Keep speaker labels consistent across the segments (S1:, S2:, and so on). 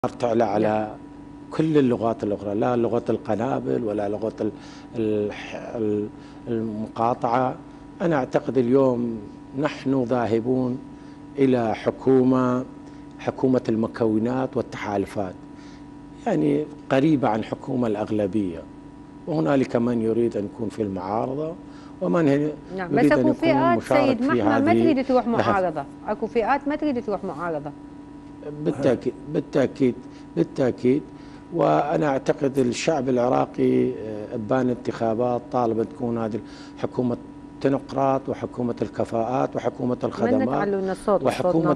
S1: تعلى على كل اللغات الأخرى، لا لغة القنابل ولا لغة المقاطعة. أنا أعتقد اليوم نحن ذاهبون إلى حكومة المكونات والتحالفات، يعني قريبة عن حكومة الأغلبية، وهنالك من يريد أن يكون في المعارضة ومن يريد أن يكون مشارك في هذه.
S2: ما تريد تروح معارضة، اكو فئات ما تريد تروح معارضة.
S1: بالتأكيد بالتأكيد بالتأكيد. وأنا أعتقد الشعب العراقي أبان انتخابات طالب تكون هذه حكومة تنقراط وحكومة الكفاءات وحكومة الخدمات وحكومة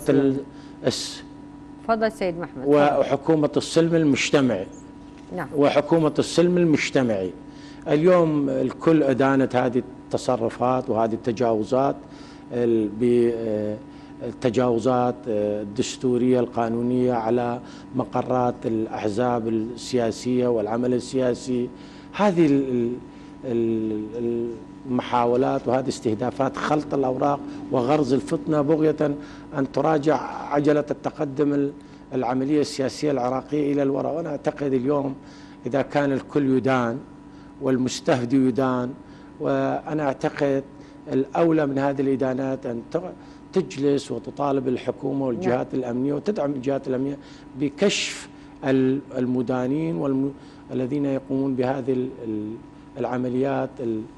S2: تفضل سيد محمد.
S1: وحكومة السلم المجتمعي.
S2: نعم.
S1: وحكومة السلم المجتمعي. اليوم الكل أدانت هذه التصرفات وهذه التجاوزات التجاوزات الدستورية القانونية على مقرات الأحزاب السياسية والعمل السياسي. هذه المحاولات وهذه استهدافات خلط الأوراق وغرز الفتنة بغية أن تراجع عجلة التقدم العملية السياسية العراقية إلى الوراء. وأنا أعتقد اليوم إذا كان الكل يدان والمستهدي يدان، وأنا أعتقد الأولى من هذه الإدانات أن تجلس وتطالب الحكومة والجهات الأمنية وتدعم الجهات الأمنية بكشف المدانين الذين يقومون بهذه العمليات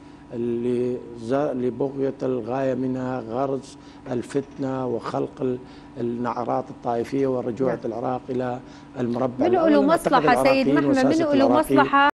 S1: لبغية الغاية منها غرز الفتنة وخلق النعرات الطائفية ورجوع العراق إلى المربع.
S2: من له مصلحة سيد محمد؟ من له مصلحة؟